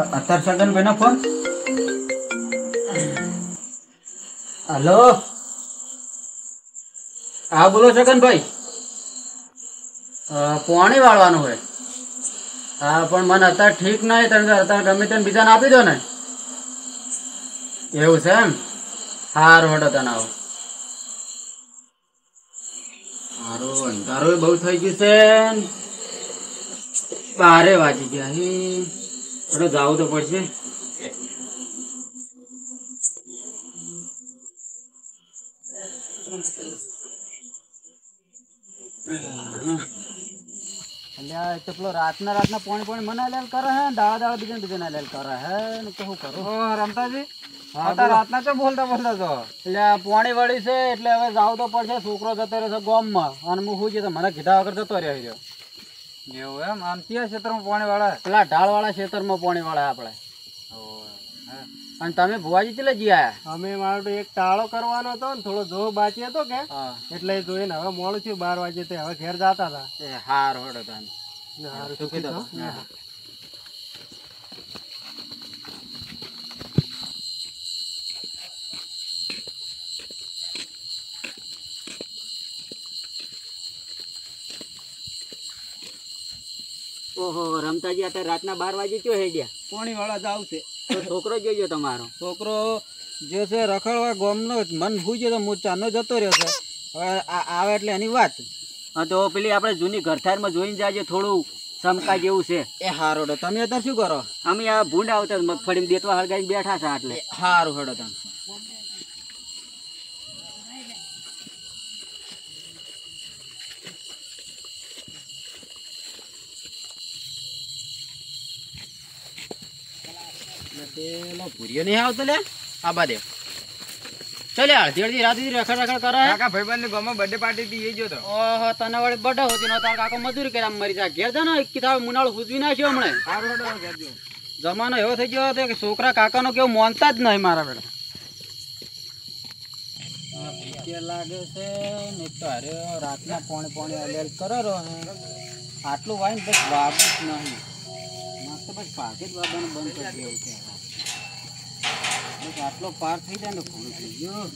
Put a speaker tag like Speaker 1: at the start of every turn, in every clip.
Speaker 1: અત્યારે સગનભાઈ નો phone. Hello, હા બોલો સગનભાઈ. પાણી વાળવાનું હોય. હા પણ મને અત્યારે ઠીક નહીં, તમે અત્યારે ગમે તેને બીજાને આપી દો ને. એવું છે એમ? સારું હટો તને આવો. સારું અંધારું બહુ થઈ ગયું છે, 12 વાગી ગયા. હટો જવું તો પડશે. પેલો રાતના પાણી મને લેલ કરે હે, દાડા બીજા લેલ કરે હે ને શું કરું રમતાજી? રાતના તો બોલતા છો એટલે પાણી વળી છે એટલે હવે જાવ તો પડશે. છોકરો જતો રહેશે ગામમાં અને હું શું છે મને કીધા વગર જતો રહ્યો. એવું એમ? આમ કયા ક્ષેત્રમાં પાણી વાળા? પેલા ઢાળ વાળા ક્ષેત્રમાં પાણી વાળા આપણે. અને તમે ભુવાજી ચલે જી આયા? અમે મારો તો એક ટાળો કરવાનો હતો ને થોડો જો બાકી હતો કે એટલે જોઈને હવે મોડું થયું 12 વાગે તે હવે ઘેર જતા હતા. હાર હોડો તમે શું કીધું? ઓહો રમતાજી અત્યારે રાતના 12 વાગે કયો હે ગયા? પાણી વાળા જ આવશે. તો છોકરો જોઈજો તમારો. છોકરો જે છે રખડવા ગોમનો મન ભૂજે તો હું ચાનો જતો રહ્યો છે. હવે આવે એટલે એની વાત. હા તો પેલી આપણે જૂની ઘરથારમાં જોઈને જાજે, થોડું સમકા જેવું છે. એ હારો હડો. તમે અત્યારે શું કરો? અમે આ ભૂંડ આવતા મગફળી દેતવા હળગાઈને બેઠા છે એટલે. સારું હડો તમે. પેલો ભૂરિયો નહીં આવતો લે આબા દે. ચાલે અડધી રાત રખડ કરે. કાકા ભાઈબંધ ગામમાં બર્થડે પાર્ટી થી ગયો તો. ઓહો તને વળી બર્થડે હોતી નો તાર કાકો મજૂરી કર્યા મરી જા. ઘેર જા ને કિતાબ મુનાળો હુજવી નાખ્યો હમણે. જમાનો એવો થઈ ગયો હતો કે છોકરા કાકાનો કેવું માનતા જ નહીં મારા બેટા. લાગે છે ને તો અરે રાતના પાણી અલેલ કરે આટલું વાઈન બસ વાબુ જ નહીં. મસ્ત બસ પાકે જ વાબાનું બંધ કરી દેવું છે. આટલો પાર થઈ જાય ને ઘણું થઈ ગયું.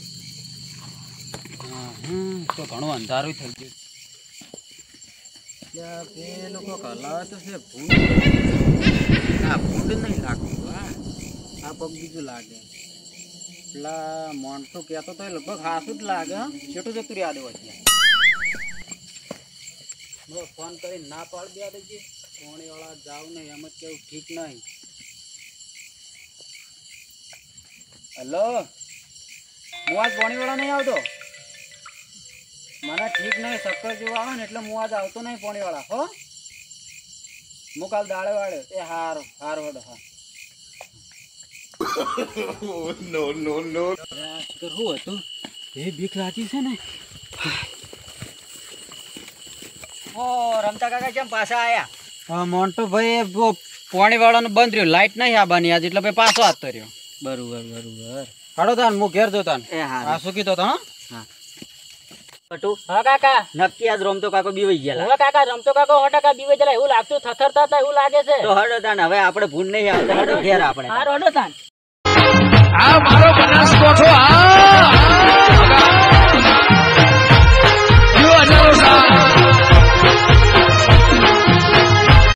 Speaker 1: તો ઘણું અંધારું થઈ ગયું. પેલો કોક હલાવે તો છે ભૂંડ. આ ભૂંડ નહીં લાગતું. આ પગ બીજું લાગે. પેલા મોણસો કહેતો તો લગભગ હાસું જ લાગે. છેટું જતું રહ્યા દેવા છે. ફોન કરીને ના પાડી દે દેજે. પાણી વાળા જાવ નહીં એમ જ કેવું ઠીક નહીં. હલો, હું આજ પાણી વાળા નહીં આવતો. મને ઠીક નહીં, ચક્કર જેવું આવે ને એટલે હું આજ આવતો નહીં પાણી વાળા. હો હું કાલ દાડે વાળે. એ હારું હારું હડો. હા શું હતું એ બીક લાગી છે ને. ઓ રમતા કાકા કેમ પાછા આયા? હા મોન્ટો ભાઈ પાણી વાળાનું બંધ રહ્યું. લાઈટ નહીં આબાની આજ એટલે ભાઈ પાછો આવતો રહ્યો. બરોબર હાડો તાન હું ઘેર જો તાન. હા શું કીધો તો? હા કાકા નક્કી આજ રમતો કાકો બીવાઈ ગયા. હવે કાકા રમતો કાકો 100% બીવાઈ ગયા એવું લાગતું. થથરતા હતા એવું લાગે છે. તો હડો તાન હવે આપણે ભૂંડ નહીં આવતા. હડો ઘેર આપણે. હારો હડો તાન. આ મારો બનાસકોઠો